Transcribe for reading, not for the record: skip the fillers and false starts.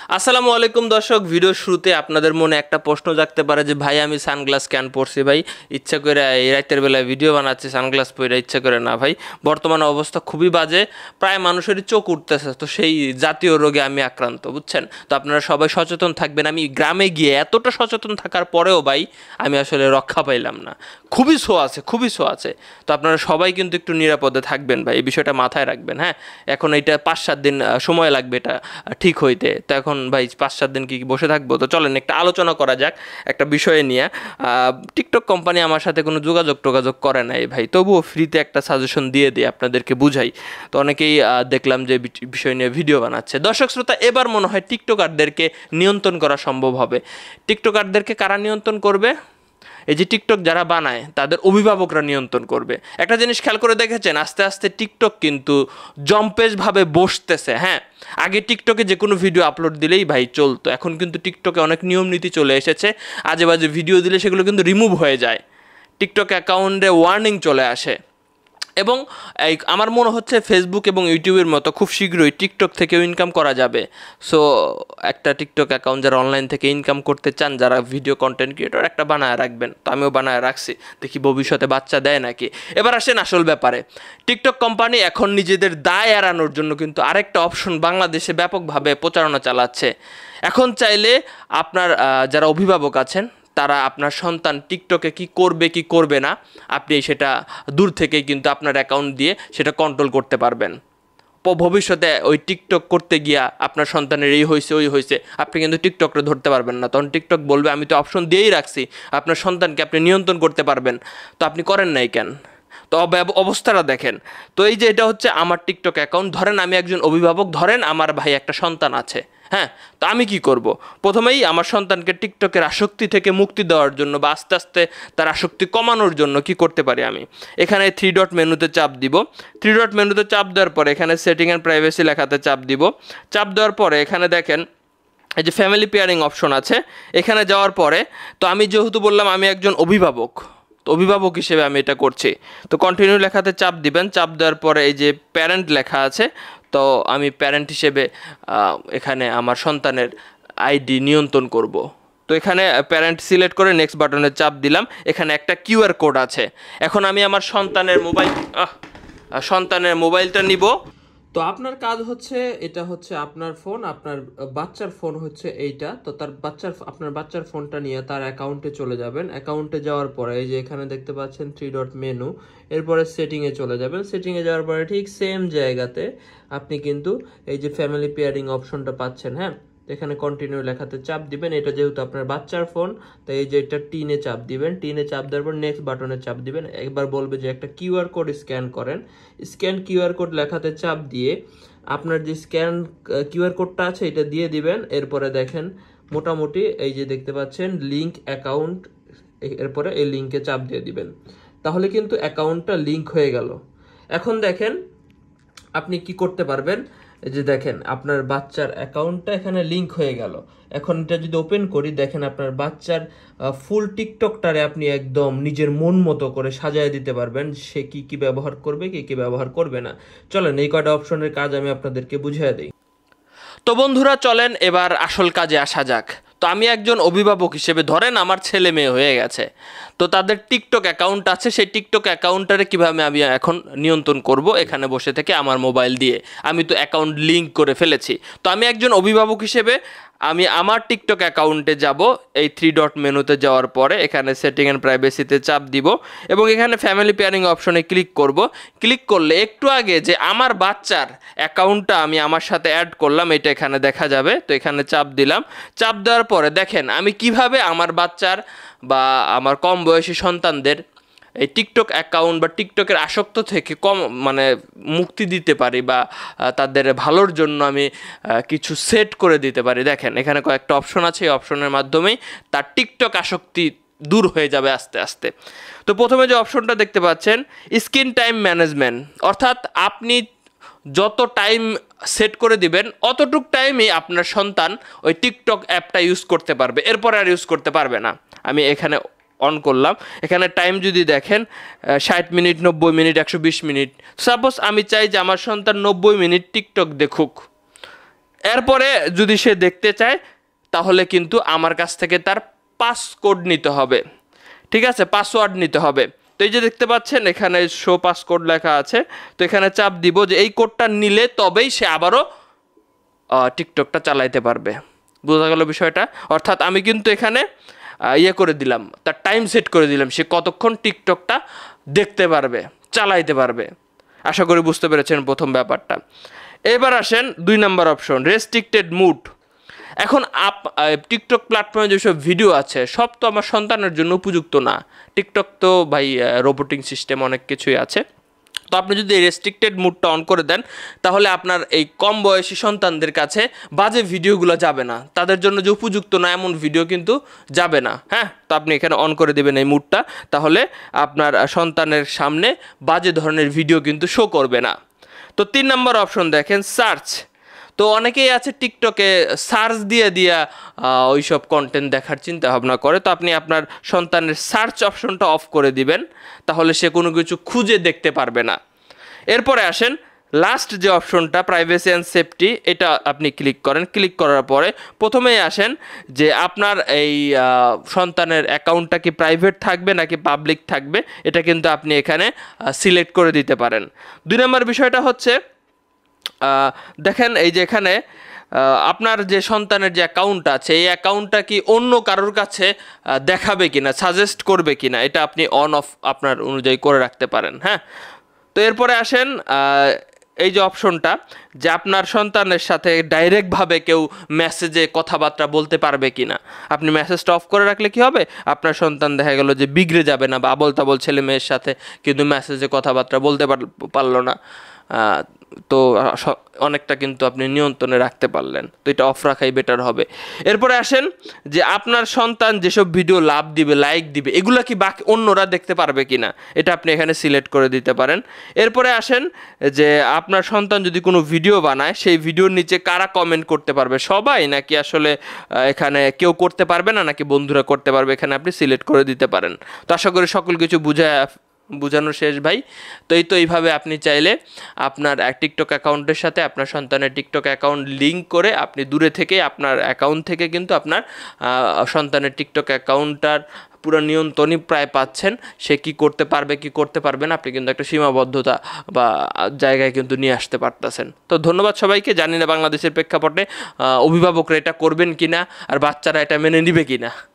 আসসালামু আলাইকুম দর্শক, ভিডিওর শুরুতে আপনাদের মনে একটা প্রশ্ন জাগতে পারে যে ভাই আমি সানগ্লাস কেন পরছি ভাই, ইচ্ছা করে এই রাতের বেলায় ভিডিও বানাচ্ছি সানগ্লাস পরে, ইচ্ছা করে না ভাই। বর্তমানে অবস্থা খুবই বাজে, প্রায় মানুষেরই চোখ উঠতেছে, তো সেই জাতীয় রোগে আমি আক্রান্ত, বুঝছেন। তো আপনারা সবাই সচেতন থাকবেন। আমি গ্রামে গিয়ে এতটা সচেতন থাকার পরেও ভাই আমি আসলে রক্ষা পাইলাম না, খুবই শো আছে, খুবই শো আছে। তো আপনারা সবাই কিন্তু একটু নিরাপদে থাকবেন ভাই, এই বিষয়টা মাথায় রাখবেন। হ্যাঁ, এখন এইটা 5-7 দিন সময় লাগবে এটা ঠিক হইতে। তো এখন ভাই 5-7 দিন কি বসে থাকবো? তো চলেন একটা আলোচনা করা যাক একটা বিষয়ে নিয়ে। টিকটক কোম্পানি আমার সাথে কোনো যোগাযোগ করে নাই ভাই, তবুও ফ্রিতে একটা সাজেশন দিয়ে দিই, আপনাদেরকে বুঝাই। তো অনেকেই দেখলাম যে বিষয় নিয়ে ভিডিও বানাচ্ছে। দর্শক শ্রোতা, এবার মনে হয় টিকটকারদেরকে নিয়ন্ত্রণ করা সম্ভব হবে। টিকটকারদেরকে কারা নিয়ন্ত্রণ করবে? এই যে টিকটক যারা বানায় তাদের অভিভাবকরা নিয়ন্ত্রণ করবে। একটা জিনিস খেয়াল করে দেখেছেন, আস্তে আস্তে টিকটক কিন্তু জম্পেশভাবে বসতেছে। হ্যাঁ, আগে টিকটকে যে কোনো ভিডিও আপলোড দিলেই ভাই চলতো, এখন কিন্তু টিকটকে অনেক নিয়ম নীতি চলে এসেছে। আজে বাজে ভিডিও দিলে সেগুলো কিন্তু রিমুভ হয়ে যায়, টিকটক অ্যাকাউন্টে ওয়ার্নিং চলে আসে। এবং এই আমার মনে হচ্ছে ফেসবুক এবং ইউটিউবের মতো খুব শীঘ্রই টিকটক থেকেও ইনকাম করা যাবে। সো একটা টিকটক অ্যাকাউন্ট যারা অনলাইন থেকে ইনকাম করতে চান, যারা ভিডিও কন্টেন্ট ক্রিয়েটর, একটা বানায় রাখবেন। তো আমিও বানায় রাখছি, দেখি ভবিষ্যতে বাচ্চা দেয় নাকি। এবার আসেন আসল ব্যাপারে। টিকটক কোম্পানি এখন নিজেদের দায় এড়ানোর জন্য কিন্তু আরেকটা অপশন বাংলাদেশে ব্যাপকভাবে প্রচারণা চালাচ্ছে। এখন চাইলে আপনার যারা অভিভাবক আছেন, তারা আপনার সন্তান টিকটকে কি করবে কি করবে না, আপনি সেটা দূর থেকেই কিন্তু আপনার অ্যাকাউন্ট দিয়ে সেটা কন্ট্রোল করতে পারবেন। ভবিষ্যতে ওই টিকটক করতে গিয়া আপনার সন্তানের এই হয়েছে ওই হয়েছে, আপনি কিন্তু টিকটকটা ধরতে পারবেন না। তখন টিকটক বলবে আমি তো অপশন দিয়েই রাখছি, আপনার সন্তানকে আপনি নিয়ন্ত্রণ করতে পারবেন, তো আপনি করেন নাই কেন? তো অবস্থাটা দেখেন। তো এই যে এটা হচ্ছে আমার টিকটক অ্যাকাউন্ট, ধরেন আমি একজন অভিভাবক, ধরেন আমার ভাই একটা সন্তান আছে। হ্যাঁ, তো আমি কি করব? প্রথমেই আমার সন্তানকে টিকটকের আসক্তি থেকে মুক্তি দেওয়ার জন্য বা আস্তে আস্তে তার আসক্তি কমানোর জন্য কি করতে পারি আমি? এখানে 3 ডট মেনুতে চাপ দিব। 3 ডট মেনুতে চাপ দেওয়ার পরে এখানে সেটিং অ্যান্ড প্রাইভেসি লেখাতে চাপ দিব। চাপ দেওয়ার পরে এখানে দেখেন এই যে ফ্যামিলি পেয়ারিং অপশন আছে, এখানে যাওয়ার পরে তো আমি যেহেতু বললাম আমি একজন অভিভাবক, তো অভিভাবক হিসেবে আমি এটা করছি। তো কন্টিনিউ লেখাতে চাপ দিবেন। চাপ দেওয়ার পরে এই যে প্যারেন্ট লেখা আছে, তো আমি প্যারেন্ট হিসেবে এখানে আমার সন্তানের আইডি নিয়ন্ত্রণ করব। তো এখানে প্যারেন্ট সিলেক্ট করে নেক্সট বাটনে চাপ দিলাম। এখানে একটা কিউআর কোড আছে। এখন আমি আমার সন্তানের মোবাইলটা নিব। তো আপনার কাজ হচ্ছে, এটা হচ্ছে আপনার ফোন, আপনার বাচ্চার ফোন হচ্ছে এইটা। তো আপনার বাচ্চার ফোনটা নিয়ে তার অ্যাকাউন্টে চলে যাবেন। অ্যাকাউন্টে যাওয়ার পরে এই যে এখানে দেখতে পাচ্ছেন 3 ডট মেনু, এরপরে সেটিংয়ে চলে যাবেন। সেটিংয়ে যাওয়ার পরে ঠিক সেম জায়গাতে আপনি কিন্তু এই যে ফ্যামিলি পেয়ারিং অপশনটা পাচ্ছেন। হ্যাঁ, এখানে কন্টিনিউ লেখাতে চাপ দিবেন। এটা যেহেতু আপনার বাচ্চার ফোন, তাই এই যে এটা টিনে চাপ দিবেন। টিনে চাপ দেওয়ার পর নেক্সট বাটনে চাপ দিবেন। একবার বলবে যে একটা কিউআর কোড স্ক্যান করেন। স্ক্যান কিউআর কোড লেখাতে চাপ দিয়ে আপনার যে স্ক্যান কিউআর কোডটা আছে এটা দিয়ে দিবেন। এরপরে দেখেন মোটামুটি এই যে দেখতে পাচ্ছেন লিঙ্ক অ্যাকাউন্ট, এরপরে এই লিঙ্কে চাপ দিয়ে দিবেন। তাহলে কিন্তু অ্যাকাউন্টটা লিঙ্ক হয়ে গেল। এখন দেখেন আপনি কি করতে পারবেন। এই যে দেখেন আপনার বাচ্চার অ্যাকাউন্টটা এখানে লিংক হয়ে গেল। এখন এটা যদি ওপেন করি, দেখেন আপনার বাচ্চার ফুল টিকটকটারে আপনি একদম নিজের মন মতো করে সাজায় দিতে পারবেন, সে কি কি ব্যবহার করবে কি কি ব্যবহার করবে না। চলেন এই কয়টা অপশনের কাজ আমি আপনাদেরকে বুঝিয়ে দিই। তো বন্ধুরা চলেন এবার আসল কাজে আসা যাক। তো আমি একজন অভিভাবক হিসেবে, ধরেন আমার ছেলে মেয়ে হয়ে গেছে, তো তাদের টিকটক অ্যাকাউন্ট আছে, সেই টিকটক অ্যাকাউন্টটারে কীভাবে আমি এখন নিয়ন্ত্রণ করব? এখানে বসে থেকে আমার মোবাইল দিয়ে। আমি তো অ্যাকাউন্ট লিঙ্ক করে ফেলেছি। তো আমি একজন অভিভাবক হিসেবে আমি আমার টিকটক অ্যাকাউন্টে যাব। এই 3 ডট মেনুতে যাওয়ার পরে এখানে সেটিং অ্যান্ড প্রাইভেসিতে চাপ দিব এবং এখানে ফ্যামিলি পেয়ারিং অপশনে ক্লিক করব। ক্লিক করলে একটু আগে যে আমার বাচ্চার অ্যাকাউন্টটা আমি আমার সাথে অ্যাড করলাম, এটা এখানে দেখা যাবে। তো এখানে চাপ দিলাম। চাপ দেওয়ার পরে দেখেন আমি কিভাবে আমার বাচ্চার বা আমার কম বয়সী সন্তানদের এই টিকটক অ্যাকাউন্ট বা টিকটকের আসক্ত থেকে মুক্তি দিতে পারি বা তাদের ভালোর জন্য আমি কিছু সেট করে দিতে পারি। দেখেন এখানে কয়েকটা অপশন আছে, এই অপশনের মাধ্যমেই তার টিকটক আসক্তি দূর হয়ে যাবে আস্তে আস্তে। তো প্রথমে যে অপশনটা দেখতে পাচ্ছেন স্ক্রিন টাইম ম্যানেজমেন্ট, অর্থাৎ আপনি যত টাইম সেট করে দিবেন অতটুক টাইমই আপনার সন্তান ওই টিকটক অ্যাপটা ইউজ করতে পারবে, এরপর আর ইউজ করতে পারবে না। আমি এখানে অন করলাম। এখানে টাইম যদি দেখেন 60 মিনিট, 90 মিনিট, 120 মিনিট। সাপোজ আমি চাই যে আমার সন্তান 90 মিনিট টিকটক দেখুক, এরপরে যদি সে দেখতে চায় তাহলে কিন্তু আমার কাছ থেকে তার পাসকোড নিতে হবে, ঠিক আছে, পাসওয়ার্ড নিতে হবে। তো এই যে দেখতে পাচ্ছেন এখানে শো পাসকোড লেখা আছে, তো এখানে চাপ দিব যে এই কোডটা নিলে তবেই সে আবারও টিকটকটা চালাইতে পারবে। বোঝা গেল বিষয়টা? অর্থাৎ আমি কিন্তু এখানে ইয়ে করে দিলাম, তার টাইম সেট করে দিলাম, সে কতক্ষণ টিকটকটা দেখতে পারবে, চালাইতে পারবে। আশা করি বুঝতে পেরেছেন প্রথম ব্যাপারটা। এবার আসেন 2 নম্বর অপশন, রেস্ট্রিক্টেড মুড। এখন টিকটক প্ল্যাটফর্মে যেসব ভিডিও আছে সব তো আমার সন্তানের জন্য উপযুক্ত না। টিকটক তো ভাই রোবোটিং সিস্টেম, অনেক কিছুই আছে। তো আপনি যদি রেস্ট্রিক্টেড মুডটা অন করে দেন তাহলে আপনার এই কম বয়সী সন্তানদের কাছে বাজে ভিডিওগুলো যাবে না, তাদের জন্য যে উপযুক্ত না এমন ভিডিও কিন্তু যাবে না। হ্যাঁ, তো আপনি এখানে অন করে দেবেন এই মুডটা, তাহলে আপনার সন্তানের সামনে বাজে ধরনের ভিডিও কিন্তু শো করবে না। তো 3 নম্বর অপশন দেখেন, সার্চ। তো অনেকেই আছে টিকটকে সার্চ দিয়ে ওইসব কন্টেন্ট দেখার চিন্তা ভাবনা করে। তো আপনি আপনার সন্তানের সার্চ অপশনটা অফ করে দিবেন, তাহলে সে কোনো কিছু খুঁজে দেখতে পারবে না। এরপরে আসেন লাস্ট যে অপশনটা, প্রাইভেসি অ্যান্ড সেফটি, এটা আপনি ক্লিক করেন। ক্লিক করার পরে প্রথমেই আসেন যে আপনার এই সন্তানের অ্যাকাউন্টটা কি প্রাইভেট থাকবে নাকি পাবলিক থাকবে, এটা কিন্তু আপনি এখানে সিলেক্ট করে দিতে পারেন। 2 নম্বর বিষয়টা হচ্ছে দেখেন এই যে এখানে আপনার যে সন্তানের যে অ্যাকাউন্ট আছে এই অ্যাকাউন্টটা কি অন্য কারোর কাছে দেখাবে কিনা, সাজেস্ট করবে কিনা, এটা আপনি অন অফ আপনার অনুযায়ী করে রাখতে পারেন। হ্যাঁ, তো এরপরে আসেন এই যে অপশনটা, যে আপনার সন্তানের সাথে ডাইরেক্টভাবে কেউ মেসেজে কথাবার্তা বলতে পারবে কিনা। আপনি মেসেজটা অফ করে রাখলে কি হবে, আপনার সন্তান দেখা গেল যে বিগড়ে যাবে না, বা আবল তাবল ছেলে মেয়ের সাথে কিন্তু মেসেজে কথাবার্তা বলতে পারলো না। তো অনেকটা কিন্তু আপনি নিয়ন্ত্রণে রাখতে পারলেন। তো এটা অফ রাখাই বেটার হবে। এরপরে আসেন যে আপনার সন্তান যেসব ভিডিও লাভ দিবে, লাইক দিবে, এগুলো কি বাকি অন্যরা দেখতে পারবে কিনা, এটা আপনি এখানে সিলেক্ট করে দিতে পারেন। এরপরে আসেন যে আপনার সন্তান যদি কোনো ভিডিও বানায় সেই ভিডিওর নিচে কারা কমেন্ট করতে পারবে, সবাই নাকি আসলে এখানে কেউ করতে পারবে না, নাকি বন্ধুরা করতে পারবে, এখানে আপনি সিলেক্ট করে দিতে পারেন। তো আশা করি সকল কিছু বুঝানো শেষ ভাই। তো এইভাবে আপনি চাইলে আপনার টিকটক অ্যাকাউন্টের সাথে আপনার সন্তানের টিকটক অ্যাকাউন্ট লিঙ্ক করে আপনি দূরে থেকে আপনার অ্যাকাউন্ট থেকে কিন্তু আপনার সন্তানের টিকটক অ্যাকাউন্টটার পুরো নিয়ন্ত্রণই প্রায় পাচ্ছেন। সে কি করতে পারবে কি করতে পারবে না আপনি কিন্তু একটা সীমাবদ্ধতা বা জায়গায় কিন্তু নিয়ে আসতে পারতেছেন। তো ধন্যবাদ সবাইকে। জানি না বাংলাদেশের প্রেক্ষাপটে অভিভাবকরা এটা করবেন কিনা আর বাচ্চারা এটা মেনে নিবে কিনা।